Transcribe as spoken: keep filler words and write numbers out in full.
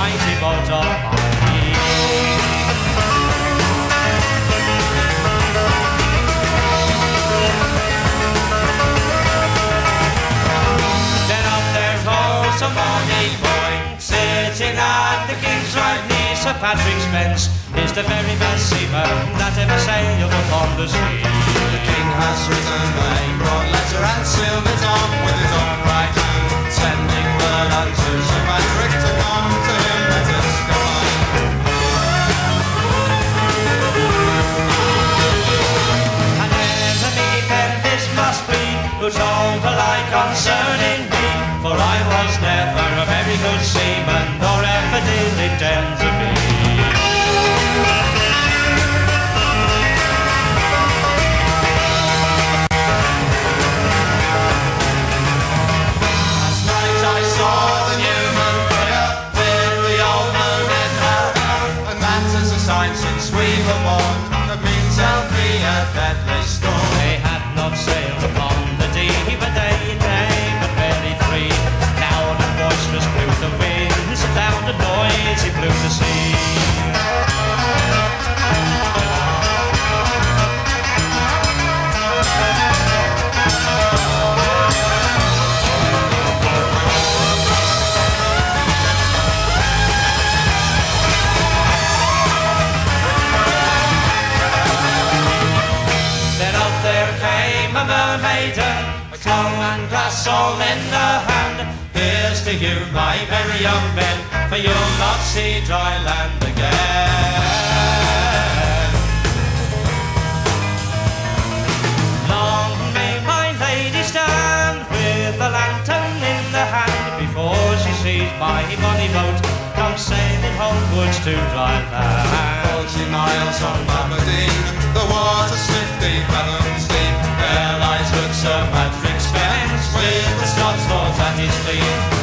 mighty boat of mine. Then up there rose a bonny boy, sitting at the king's right knee. Sir Patrick Spens is the very best seaman that ever sailed upon the sea. The king has written a broad letter and sealed it on with his own right hand, sending word unto Sir Patrick to come to him, let us go on. And ever me then this must be, who told a lie concerning me, for I was never a very good seaman, nor ever did intend to be. Since we were born, the means shall be a deadly storm. They had not sailed upon the deep, but they came but very free. Loud and boisterous blew the winds, loud and noisy blew the sea. A mermaiden, a tongue and glass all in the hand. Here's to you, my very young men, for you'll not see dry land again. Long may my lady stand with a lantern in the hand, before she sees my bonny boat come sailing homewards to dry land. Forty miles from Aberdeen, the water's fifty fathoms deep. There lies good Sir Patrick Spens, with the Scots fort at his feet.